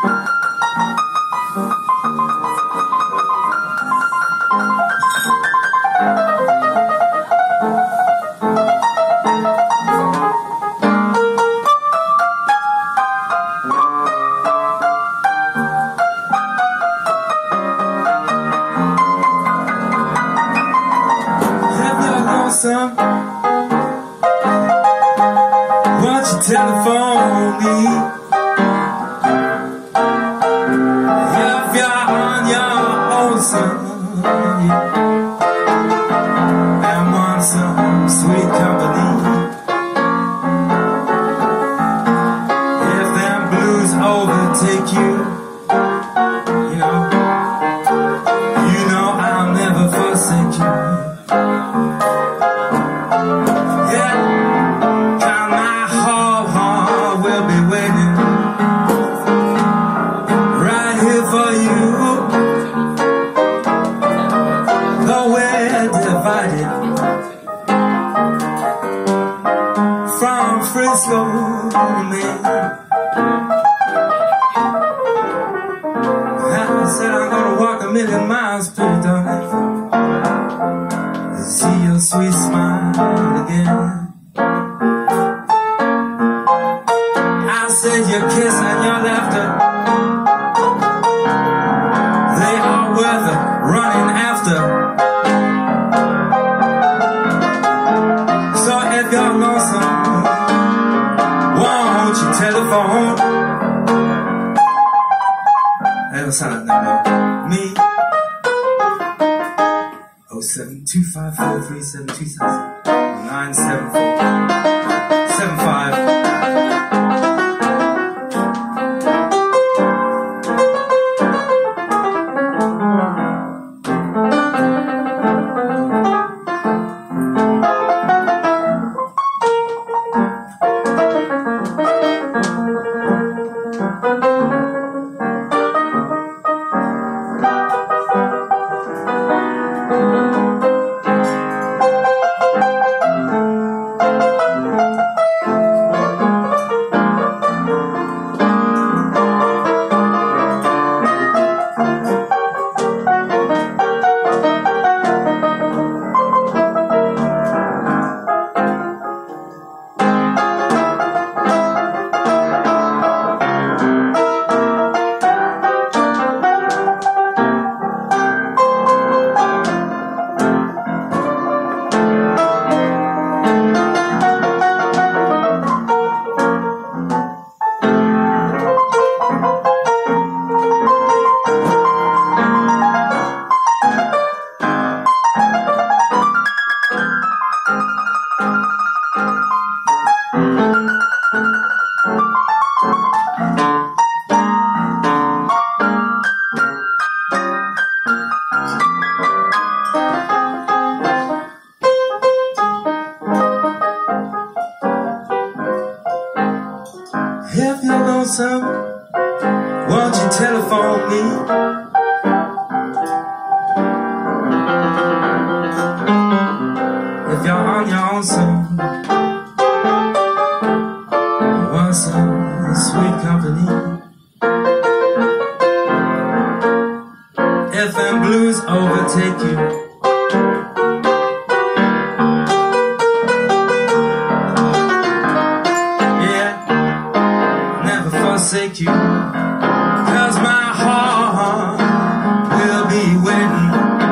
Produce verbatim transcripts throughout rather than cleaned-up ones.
Won't you telephone me if you're on your own, son, and want some sweet company? If them blues overtake you, you know, you know I'll never forsake you. From Frisco to Maine, I said I'm gonna walk a million miles, pretty darling, to see your sweet smile again. I said your kiss and your laughter, they are worth running after. So if you're lonesome, won't you telephone? That don't sound like that, no. Me. oh seven two five four three seven two nine seven four seven five. If you're lonesome, won't you telephone me? If you're on your own, son, want some sweet company? If them blues overtake you, forsake you, 'cause my heart will be waiting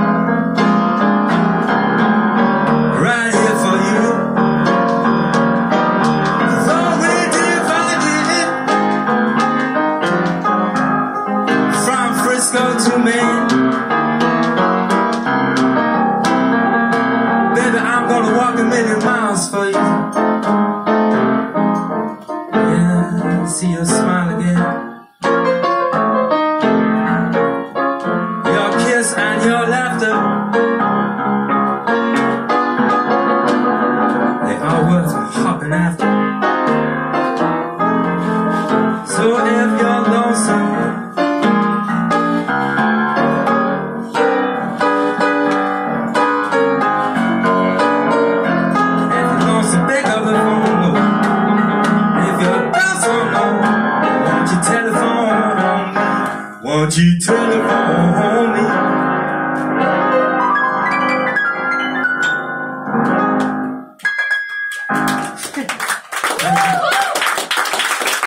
right here for you. Though we're divided from Frisco to Maine, won't you telephone me? Thank you.